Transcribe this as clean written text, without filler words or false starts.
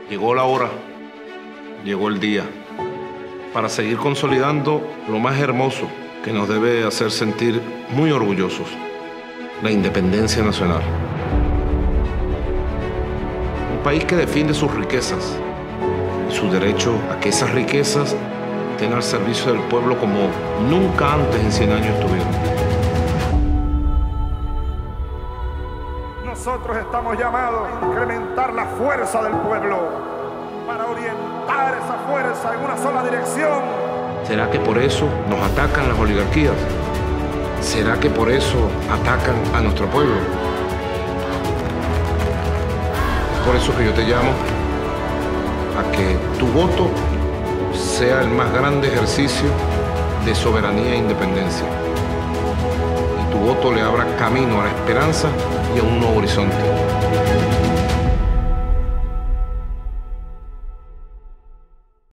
Llegó la hora, llegó el día, para seguir consolidando lo más hermoso que nos debe hacer sentir muy orgullosos, la independencia nacional. Un país que defiende sus riquezas y su derecho a que esas riquezas estén al servicio del pueblo como nunca antes en 100 años estuvieron. Nosotros estamos llamados a incrementar la fuerza del pueblo para orientar esa fuerza en una sola dirección. ¿Será que por eso nos atacan las oligarquías? ¿Será que por eso atacan a nuestro pueblo? Por eso que yo te llamo a que tu voto sea el más grande ejercicio de soberanía e independencia. Y tu voto le abra camino a la esperanza y a un nuevo horizonte.